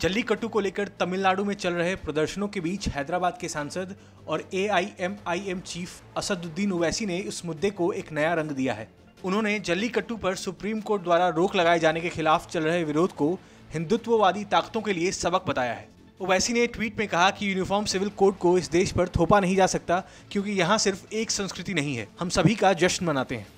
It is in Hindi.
जल्लीकट्टू को लेकर तमिलनाडु में चल रहे प्रदर्शनों के बीच हैदराबाद के सांसद और AIMIM चीफ असदुद्दीन ओवैसी ने इस मुद्दे को एक नया रंग दिया है। उन्होंने जल्लीकट्टू पर सुप्रीम कोर्ट द्वारा रोक लगाए जाने के खिलाफ चल रहे विरोध को हिंदुत्ववादी ताकतों के लिए सबक बताया है। ओवैसी ने ट्वीट में कहा कि यूनिफॉर्म सिविल कोड को इस देश पर थोपा नहीं जा सकता, क्योंकि यहाँ सिर्फ एक संस्कृति नहीं है, हम सभी का जश्न मनाते हैं।